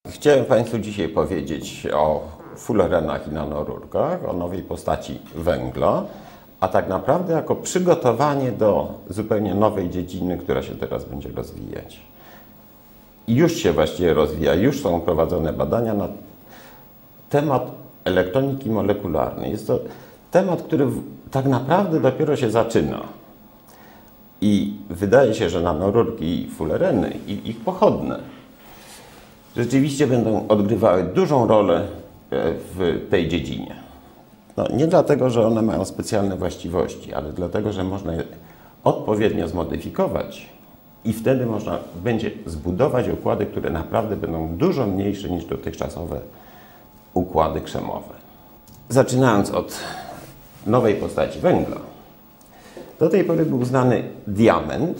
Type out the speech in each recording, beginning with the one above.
Chciałem Państwu dzisiaj powiedzieć o fullerenach i nanorurkach, o nowej postaci węgla, a tak naprawdę jako przygotowanie do zupełnie nowej dziedziny, która się teraz będzie rozwijać. I już się właściwie rozwija, już są prowadzone badania na temat elektroniki molekularnej. Jest to temat, który tak naprawdę dopiero się zaczyna. I wydaje się, że nanorurki i fullereny i ich pochodne rzeczywiście będą odgrywały dużą rolę w tej dziedzinie. No, nie dlatego, że one mają specjalne właściwości, ale dlatego, że można je odpowiednio zmodyfikować i wtedy można będzie zbudować układy, które naprawdę będą dużo mniejsze niż dotychczasowe układy krzemowe. Zaczynając od nowej postaci węgla. Do tej pory był znany diament,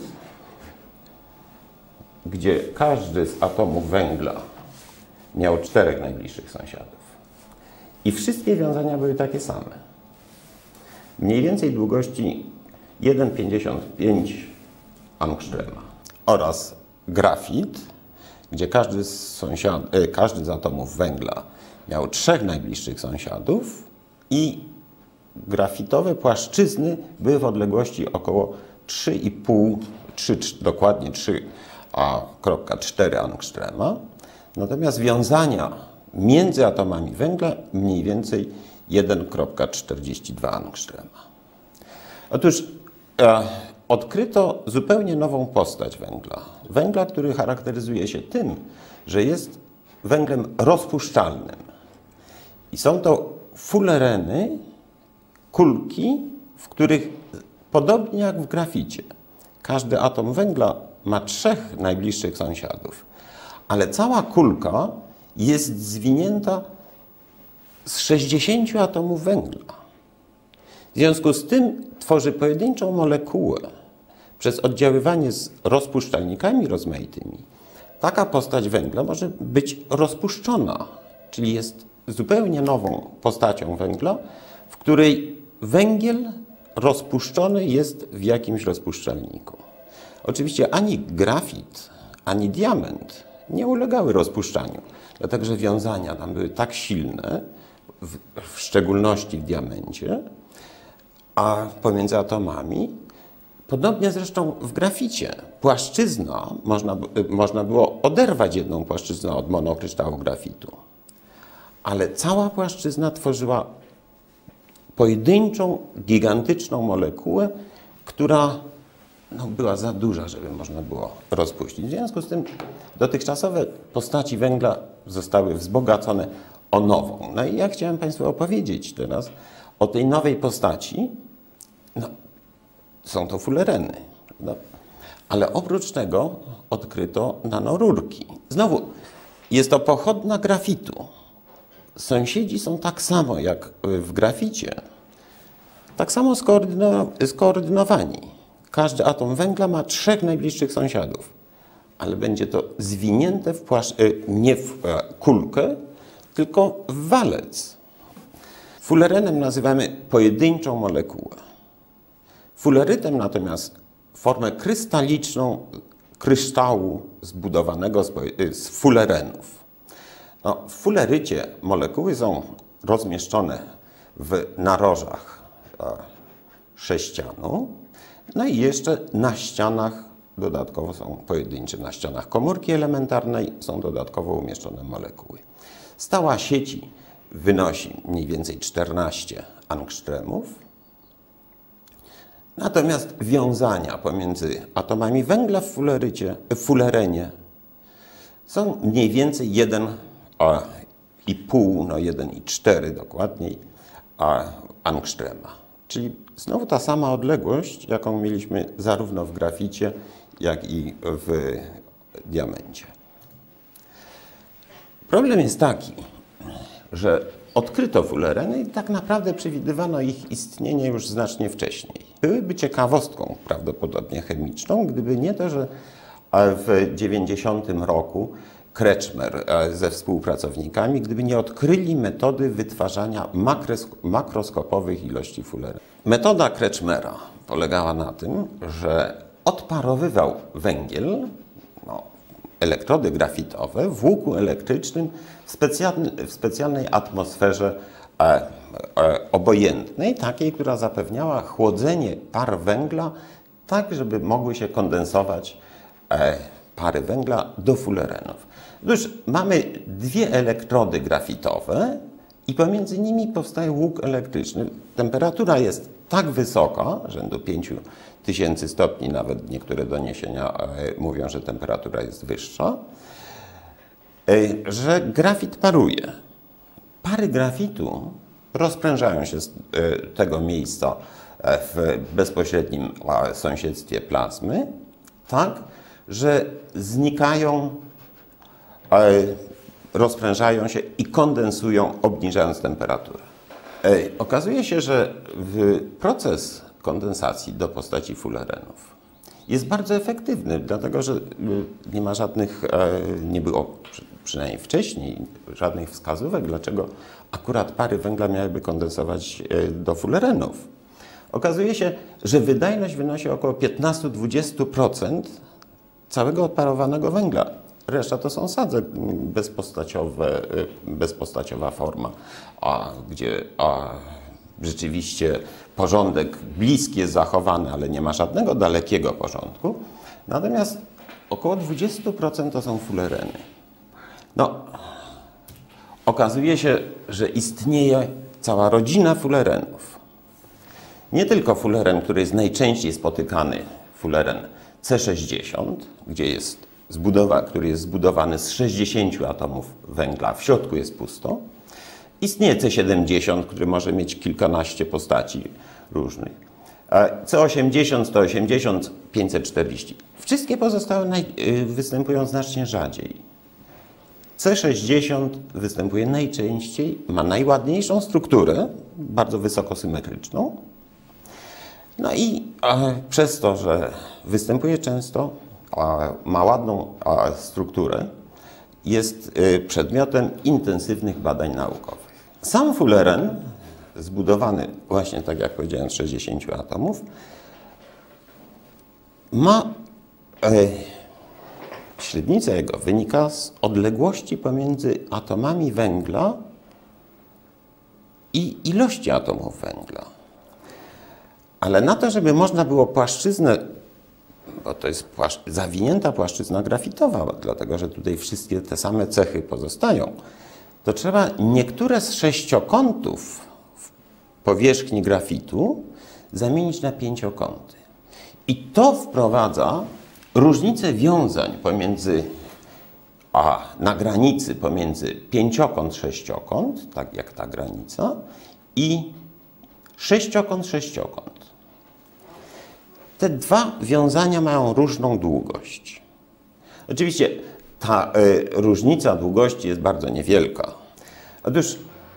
gdzie każdy z atomów węgla miał 4 najbliższych sąsiadów. I wszystkie wiązania były takie same. Mniej więcej długości 1,55 angstrema. Oraz grafit, gdzie każdy z atomów węgla miał 3 najbliższych sąsiadów i grafitowe płaszczyzny były w odległości około 3,5, dokładnie 3,4 angstrema. Natomiast wiązania między atomami węgla mniej więcej 1,42 angstrema. Otóż odkryto zupełnie nową postać węgla. Węgla, który charakteryzuje się tym, że jest węglem rozpuszczalnym. I są to fullereny, kulki, w których podobnie jak w graficie, każdy atom węgla ma 3 najbliższych sąsiadów, ale cała kulka jest zwinięta z 60 atomów węgla. W związku z tym tworzy pojedynczą molekułę przez oddziaływanie z rozpuszczalnikami rozmaitymi. Taka postać węgla może być rozpuszczona, czyli jest zupełnie nową postacią węgla, w której węgiel rozpuszczony jest w jakimś rozpuszczalniku. Oczywiście ani grafit, ani diament nie ulegały rozpuszczaniu, dlatego że wiązania tam były tak silne, w szczególności w diamencie, a pomiędzy atomami, podobnie zresztą w graficie. Płaszczyzna, można było oderwać jedną płaszczyznę od monokryształu grafitu, ale cała płaszczyzna tworzyła pojedynczą, gigantyczną molekułę, która była za duża, żeby można było rozpuścić. W związku z tym dotychczasowe postaci węgla zostały wzbogacone o nową. No i ja chciałem Państwu opowiedzieć teraz o tej nowej postaci. Są to fullereny. Ale oprócz tego odkryto nanorurki. Znowu, jest to pochodna grafitu. Sąsiedzi są tak samo jak w graficie, tak samo skoordynowani. Każdy atom węgla ma 3 najbliższych sąsiadów, ale będzie to zwinięte nie w kulkę, tylko w walec. Fullerenem nazywamy pojedynczą molekułę. Fullerytem natomiast formę krystaliczną kryształu zbudowanego z fullerenów. W fullerycie molekuły są rozmieszczone w narożach sześcianu, no i jeszcze na ścianach dodatkowo są pojedyncze. Na ścianach komórki elementarnej są dodatkowo umieszczone molekuły. Stała sieci wynosi mniej więcej 14 angstremów. Natomiast wiązania pomiędzy atomami węgla w fullerenie są mniej więcej 1,5, 1,4 dokładniej angstrema. Czyli znowu ta sama odległość, jaką mieliśmy zarówno w graficie, jak i w diamencie. Problem jest taki, że odkryto fullereny i tak naprawdę przewidywano ich istnienie już znacznie wcześniej. Byłyby ciekawostką prawdopodobnie chemiczną, gdyby nie to, że w 1990 roku Kretschmer ze współpracownikami, gdyby nie odkryli metody wytwarzania makroskopowych ilości fullerenów. Metoda Kretschmera polegała na tym, że odparowywał węgiel elektrody grafitowe w łuku elektrycznym w specjalnej atmosferze obojętnej, takiej, która zapewniała chłodzenie par węgla, tak żeby mogły się kondensować pary węgla do fulerenów. Otóż mamy dwie elektrody grafitowe i pomiędzy nimi powstaje łuk elektryczny. Temperatura jest tak wysoka, rzędu 5000 stopni, nawet niektóre doniesienia mówią, że temperatura jest wyższa, że grafit paruje. Pary grafitu rozprężają się z tego miejsca w bezpośrednim sąsiedztwie plazmy, tak, że znikają, rozprężają się i kondensują, obniżając temperaturę. Okazuje się, że proces kondensacji do postaci fulerenów jest bardzo efektywny, dlatego że nie ma żadnych, nie było przynajmniej wcześniej żadnych wskazówek, dlaczego akurat pary węgla miałyby kondensować do fulerenów. Okazuje się, że wydajność wynosi około 15–20% całego odparowanego węgla. Reszta to są sadze bezpostaciowa forma, gdzie rzeczywiście porządek bliski jest zachowany, ale nie ma żadnego dalekiego porządku. Natomiast około 20% to są fulereny. No, okazuje się, że istnieje cała rodzina fulerenów. Nie tylko fuleren, który jest najczęściej spotykany, fuleren C60, który jest zbudowany z 60 atomów węgla, w środku jest pusto. Istnieje C70, który może mieć kilkanaście postaci różnych. C80, 180, 540. Wszystkie pozostałe występują znacznie rzadziej. C60 występuje najczęściej, ma najładniejszą strukturę, bardzo wysokosymetryczną. No i przez to, że występuje często, ma ładną strukturę, jest przedmiotem intensywnych badań naukowych. Sam fuleren, zbudowany właśnie tak jak powiedziałem z 60 atomów, ma średnica jego wynika z odległości pomiędzy atomami węgla i ilości atomów węgla. Ale na to, żeby można było płaszczyznę, bo to jest zawinięta płaszczyzna grafitowa, dlatego że tutaj wszystkie te same cechy pozostają, to trzeba niektóre z sześciokątów w powierzchni grafitu zamienić na pięciokąty. I to wprowadza różnicę wiązań pomiędzy, na granicy pomiędzy pięciokąt, sześciokąt, tak jak ta granica, i sześciokąt, sześciokąt. Te dwa wiązania mają różną długość. Oczywiście ta różnica długości jest bardzo niewielka. Otóż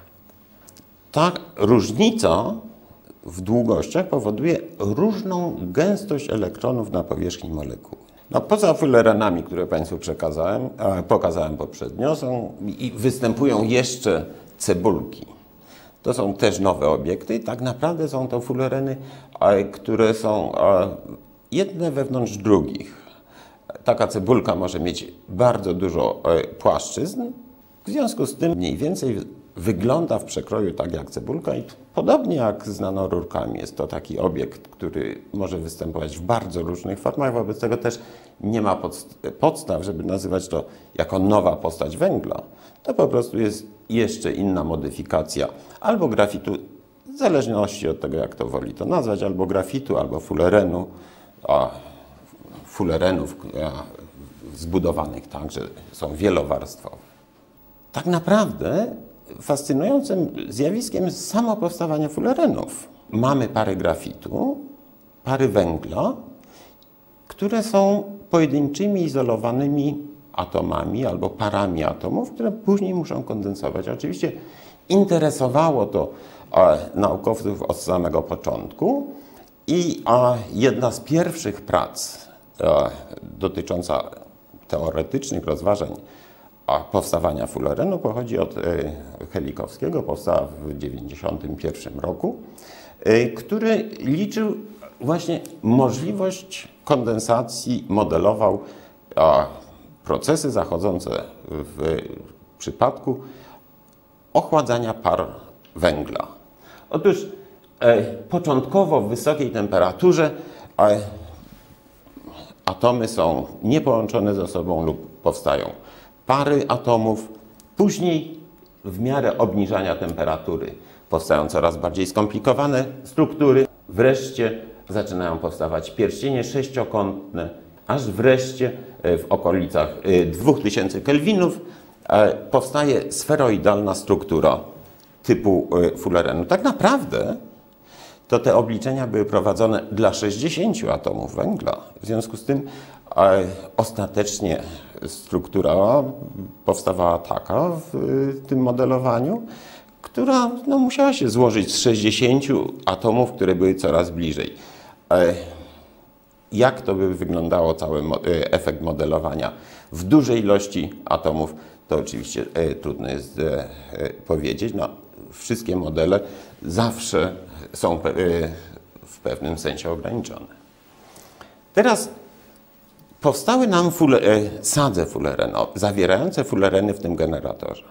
ta różnica w długościach powoduje różną gęstość elektronów na powierzchni molekuły. No, poza fulerenami, które Państwu pokazałem poprzednio, występują jeszcze cebulki. To są też nowe obiekty i tak naprawdę są to fulereny, które są jedne wewnątrz drugich. Taka cebulka może mieć bardzo dużo płaszczyzn, w związku z tym mniej więcej wygląda w przekroju tak jak cebulka i podobnie jak z nanorurkami. Jest to taki obiekt, który może występować w bardzo różnych formach, wobec tego też nie ma podstaw, żeby nazywać to jako nowa postać węgla. To po prostu jest jeszcze inna modyfikacja albo grafitu, w zależności od tego, jak to woli to nazwać, albo grafitu, albo fulerenu, fulerenów zbudowanych tak, że są wielowarstwowe. Tak naprawdę fascynującym zjawiskiem jest samo powstawanie fulerenów. Mamy pary grafitu, pary węgla, które są pojedynczymi, izolowanymi atomami albo parami atomów, które później muszą kondensować. Oczywiście interesowało to naukowców od samego początku i jedna z pierwszych prac dotycząca teoretycznych rozważań powstawania fulerenu pochodzi od Helikowskiego, powstała w 1991 roku, który liczył właśnie możliwość kondensacji, modelował procesy zachodzące w przypadku ochładzania par węgla. Otóż początkowo w wysokiej temperaturze atomy są niepołączone ze sobą lub powstają pary atomów. Później w miarę obniżania temperatury powstają coraz bardziej skomplikowane struktury. Wreszcie zaczynają powstawać pierścienie sześciokątne, aż wreszcie w okolicach 2000 kelwinów powstaje sferoidalna struktura typu fullerenu. Tak naprawdę to te obliczenia były prowadzone dla 60 atomów węgla. W związku z tym ostatecznie struktura powstawała taka w tym modelowaniu, która musiała się złożyć z 60 atomów, które były coraz bliżej. Jak to by wyglądało cały efekt modelowania w dużej ilości atomów, to oczywiście trudno jest powiedzieć. No, wszystkie modele zawsze są w pewnym sensie ograniczone. Teraz powstały nam sadze fullerenowe, zawierające fullereny w tym generatorze.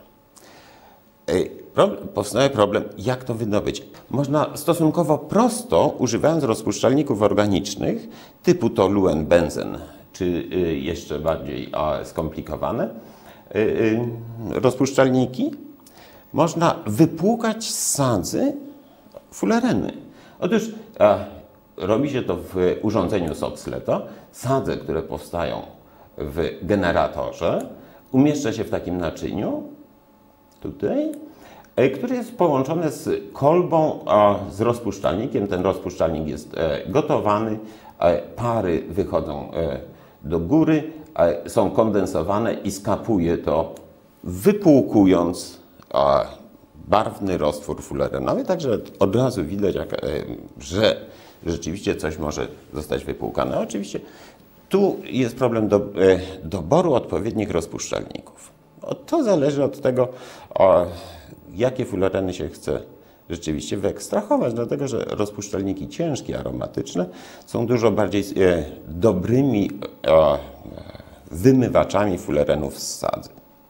Powstaje problem, jak to wydobyć. Można stosunkowo prosto, używając rozpuszczalników organicznych typu toluenbenzen, czy jeszcze bardziej skomplikowane rozpuszczalniki, można wypłukać z sadzy fullereny. Otóż robi się to w urządzeniu Soxhleta. Sadze, które powstają w generatorze, umieszcza się w takim naczyniu, tutaj, który jest połączony z kolbą, z rozpuszczalnikiem. Ten rozpuszczalnik jest gotowany, pary wychodzą do góry, są kondensowane i skapuje to, wypłukując barwny roztwór fullerenowy. Także od razu widać, że rzeczywiście coś może zostać wypłukane. Oczywiście tu jest problem doboru odpowiednich rozpuszczalników. To zależy od tego, jakie fullereny się chce rzeczywiście wyekstrahować, dlatego że rozpuszczalniki ciężkie, aromatyczne są dużo bardziej dobrymi wymywaczami fullerenów z sadzy.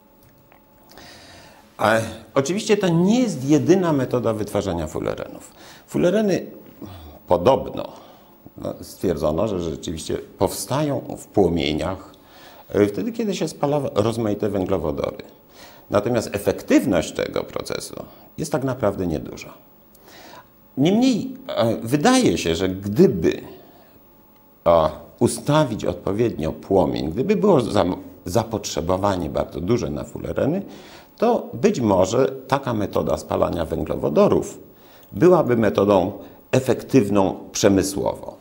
Oczywiście to nie jest jedyna metoda wytwarzania fullerenów. Fullereny podobno stwierdzono, że rzeczywiście powstają w płomieniach wtedy, kiedy się spala rozmaite węglowodory. Natomiast efektywność tego procesu jest tak naprawdę nieduża. Niemniej wydaje się, że gdyby ustawić odpowiednio płomień, gdyby było zapotrzebowanie bardzo duże na fullereny, to być może taka metoda spalania węglowodorów byłaby metodą efektywną przemysłowo.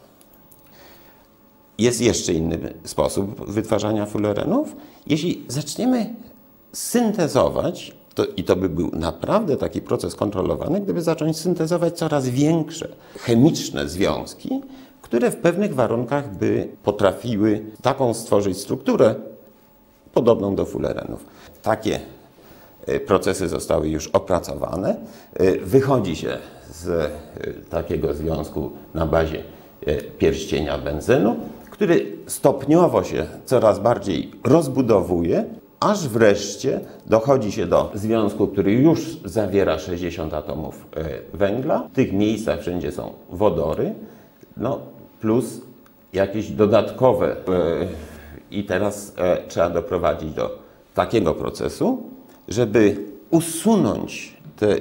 Jest jeszcze inny sposób wytwarzania fullerenów. Jeśli zaczniemy syntezować, i to by był naprawdę taki proces kontrolowany, gdyby zacząć syntezować coraz większe chemiczne związki, które w pewnych warunkach by potrafiły taką stworzyć strukturę podobną do fullerenów. Takie procesy zostały już opracowane. Wychodzi się z takiego związku na bazie pierścienia benzenu, który stopniowo się coraz bardziej rozbudowuje, aż wreszcie dochodzi się do związku, który już zawiera 60 atomów węgla. W tych miejscach wszędzie są wodory, plus jakieś dodatkowe. I teraz trzeba doprowadzić do takiego procesu, żeby usunąć te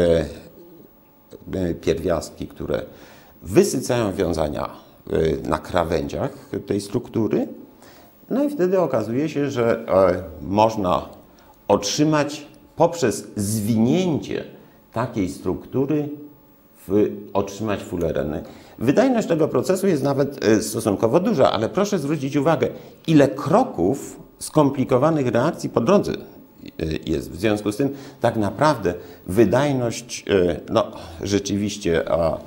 pierwiastki, które wysycają wiązania na krawędziach tej struktury. No i wtedy okazuje się, że można otrzymać poprzez zwinięcie takiej struktury, otrzymać fullereny. Wydajność tego procesu jest nawet stosunkowo duża, ale proszę zwrócić uwagę, ile kroków skomplikowanych reakcji po drodze jest. W związku z tym tak naprawdę wydajność rzeczywiście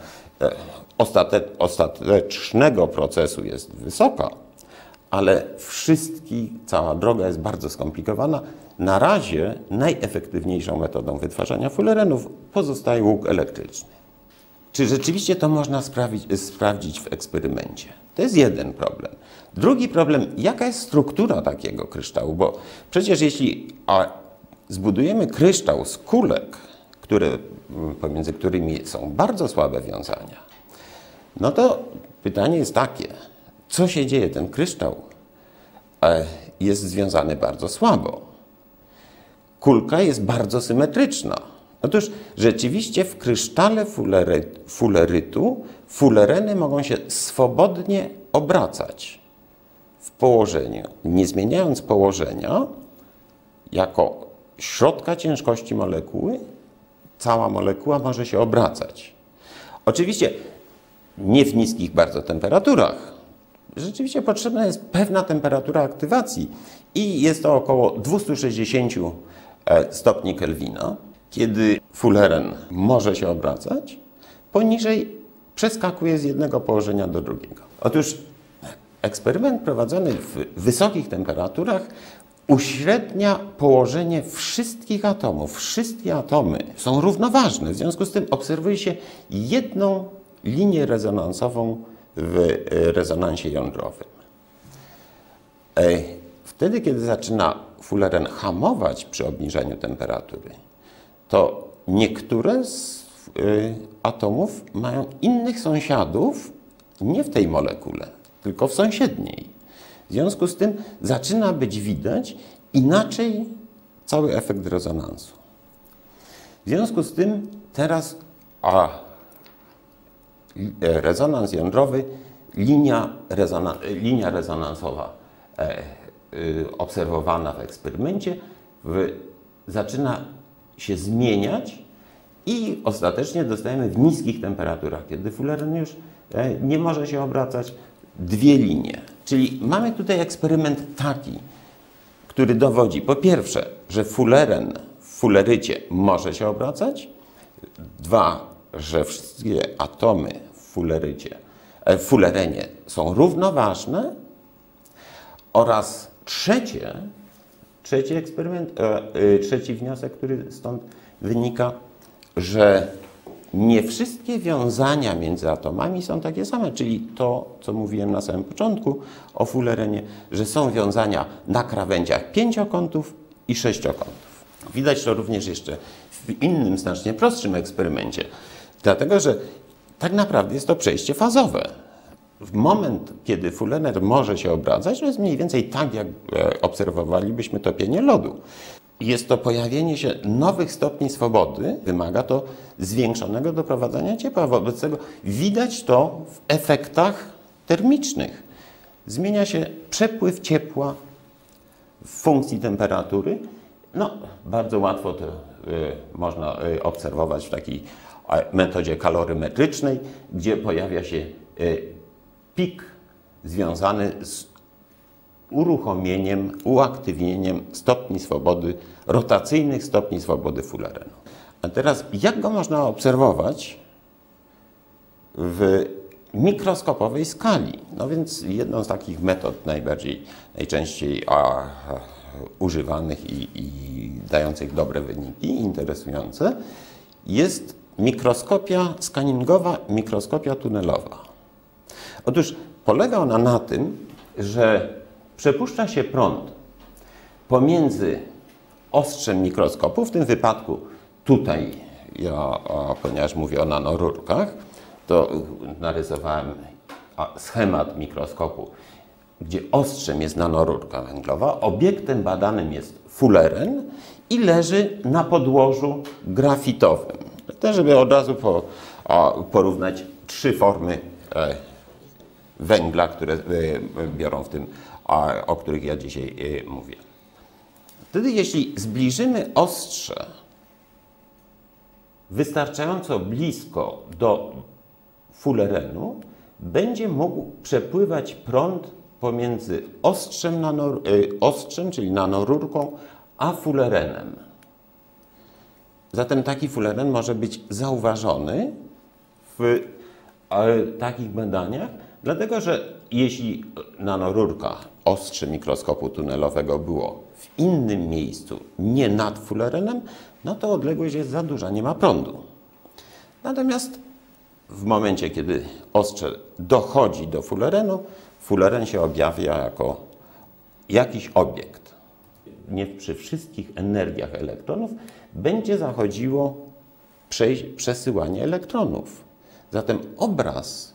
ostatecznego procesu jest wysoka, ale cała droga jest bardzo skomplikowana. Na razie najefektywniejszą metodą wytwarzania fullerenów pozostaje łuk elektryczny. czy rzeczywiście to można sprawdzić w eksperymencie? To jest jeden problem. Drugi problem, jaka jest struktura takiego kryształu? Bo przecież jeśli zbudujemy kryształ z kulek, pomiędzy którymi są bardzo słabe wiązania, no to pytanie jest takie, co się dzieje? Ten kryształ jest związany bardzo słabo. Kulka jest bardzo symetryczna. Otóż rzeczywiście w krysztale fulerytu fulereny mogą się swobodnie obracać w położeniu. Nie zmieniając położenia, jako środka ciężkości molekuły, cała molekuła może się obracać. Oczywiście nie w niskich bardzo temperaturach. Rzeczywiście potrzebna jest pewna temperatura aktywacji i jest to około 260 stopni Kelwina. Kiedy fuleren może się obracać, poniżej przeskakuje z jednego położenia do drugiego. Otóż eksperyment prowadzony w wysokich temperaturach uśrednia położenie wszystkich atomów. Wszystkie atomy są równoważne, w związku z tym obserwuje się jedną linię rezonansową w rezonansie jądrowym. Wtedy, kiedy zaczyna fuleren hamować przy obniżeniu temperatury, to niektóre z atomów mają innych sąsiadów nie w tej molekule, tylko w sąsiedniej. W związku z tym zaczyna być widać inaczej cały efekt rezonansu. W związku z tym teraz rezonans jądrowy, linia rezonansowa obserwowana w eksperymencie zaczyna się zmieniać i ostatecznie dostajemy w niskich temperaturach, kiedy fuleren już nie może się obracać, dwie linie. Czyli mamy tutaj eksperyment taki, który dowodzi po pierwsze, że fuleren w fulerycie może się obracać, dwa, że wszystkie atomy w fulerenie są równoważne oraz trzeci wniosek, który stąd wynika, że nie wszystkie wiązania między atomami są takie same, czyli to, co mówiłem na samym początku o fulerenie, że są wiązania na krawędziach pięciokątów i sześciokątów. Widać to również jeszcze w innym, znacznie prostszym eksperymencie, dlatego że tak naprawdę jest to przejście fazowe. W moment, kiedy fuleren może się obracać, to jest mniej więcej tak, jak obserwowalibyśmy topienie lodu. Jest to pojawienie się nowych stopni swobody, wymaga to zwiększonego doprowadzania ciepła. Wobec tego widać to w efektach termicznych. Zmienia się przepływ ciepła w funkcji temperatury. No, bardzo łatwo to można obserwować w takiej metodzie kalorymetrycznej, gdzie pojawia się pik związany z uaktywnieniem stopni swobody, rotacyjnych stopni swobody fulerenu. A teraz jak go można obserwować w mikroskopowej skali? No więc jedną z takich metod najczęściej używanych i dających dobre wyniki, interesujące, jest mikroskopia skaningowa, mikroskopia tunelowa. Otóż polega ona na tym, że przepuszcza się prąd pomiędzy ostrzem mikroskopu, w tym wypadku tutaj, ponieważ mówię o nanorurkach, to narysowałem schemat mikroskopu, gdzie ostrzem jest nanorurka węglowa, obiektem badanym jest fuleren i leży na podłożu grafitowym. To, żeby od razu porównać trzy formy węgla, które biorą w tym, o których ja dzisiaj mówię. Wtedy, jeśli zbliżymy ostrze wystarczająco blisko do fulerenu, będzie mógł przepływać prąd pomiędzy ostrzem, czyli nanorurką, a fulerenem. Zatem taki fuleren może być zauważony w takich badaniach, dlatego że jeśli nanorurka, ostrze mikroskopu tunelowego było w innym miejscu, nie nad fulerenem, no to odległość jest za duża, nie ma prądu. Natomiast w momencie, kiedy ostrze dochodzi do fulerenu, fuleren się objawia jako jakiś obiekt. Nie przy wszystkich energiach elektronów będzie zachodziło przesyłanie elektronów. Zatem obraz,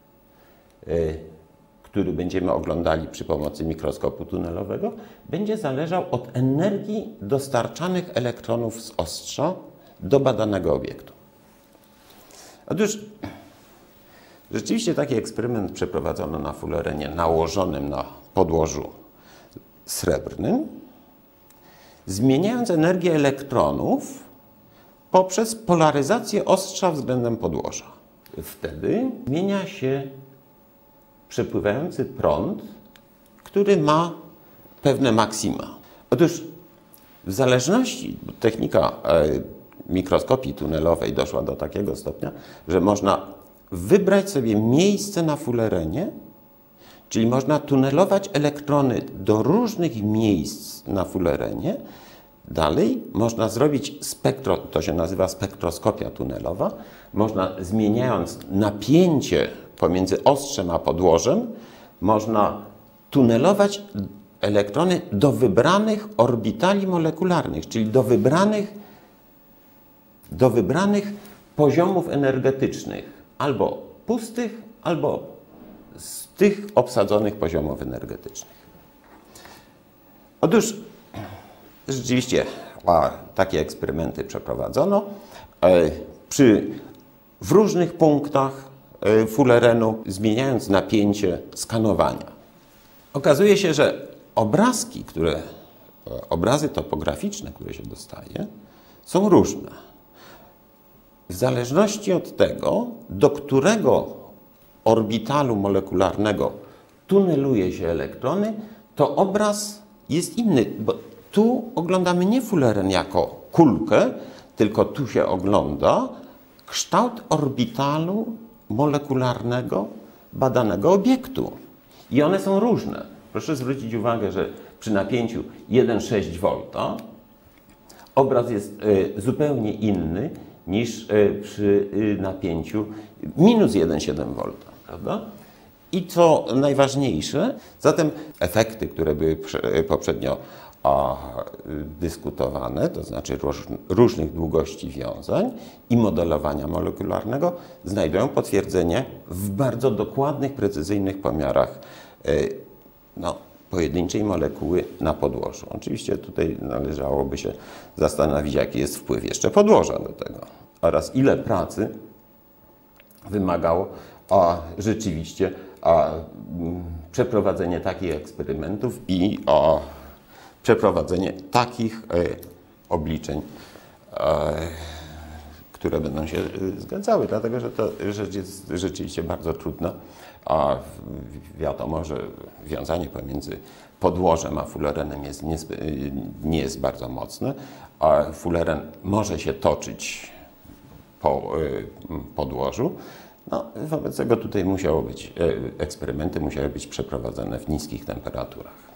który będziemy oglądali przy pomocy mikroskopu tunelowego, będzie zależał od energii dostarczanych elektronów z ostrza do badanego obiektu. Otóż rzeczywiście taki eksperyment przeprowadzono na fulerenie nałożonym na podłożu srebrnym, zmieniając energię elektronów poprzez polaryzację ostrza względem podłoża. Wtedy zmienia się przepływający prąd, który ma pewne maksima. Otóż w zależności, technika mikroskopii tunelowej doszła do takiego stopnia, że można wybrać sobie miejsce na fulerenie, czyli można tunelować elektrony do różnych miejsc na fulerenie. Dalej można zrobić to się nazywa spektroskopia tunelowa. Można, zmieniając napięcie pomiędzy ostrzem a podłożem, można tunelować elektrony do wybranych orbitali molekularnych, czyli do wybranych poziomów energetycznych, albo pustych, albo z tych obsadzonych poziomów energetycznych. Otóż rzeczywiście takie eksperymenty przeprowadzono w różnych punktach fulerenu, zmieniając napięcie skanowania. Okazuje się, że obrazy topograficzne, które się dostaje, są różne. W zależności od tego, do którego orbitalu molekularnego tuneluje się elektrony, to obraz jest inny, bo tu oglądamy nie fuleren jako kulkę, tylko tu się ogląda kształt orbitalu molekularnego badanego obiektu. I one są różne. Proszę zwrócić uwagę, że przy napięciu 1,6 V obraz jest zupełnie inny niż przy napięciu minus 1,7 V, prawda? I co najważniejsze, zatem efekty, które były poprzednio dyskutowane, to znaczy różnych długości wiązań i modelowania molekularnego, znajdują potwierdzenie w bardzo dokładnych, precyzyjnych pomiarach pojedynczej molekuły na podłożu. Oczywiście tutaj należałoby się zastanowić, jaki jest wpływ jeszcze podłoża do tego oraz ile pracy wymagało rzeczywiście przeprowadzenie takich eksperymentów i przeprowadzenie takich obliczeń, które będą się zgadzały, dlatego że to rzecz jest rzeczywiście bardzo trudna. A wiadomo, że wiązanie pomiędzy podłożem a fulerenem nie jest bardzo mocne, a fuleren może się toczyć po podłożu. Wobec tego tutaj eksperymenty musiały być przeprowadzone w niskich temperaturach.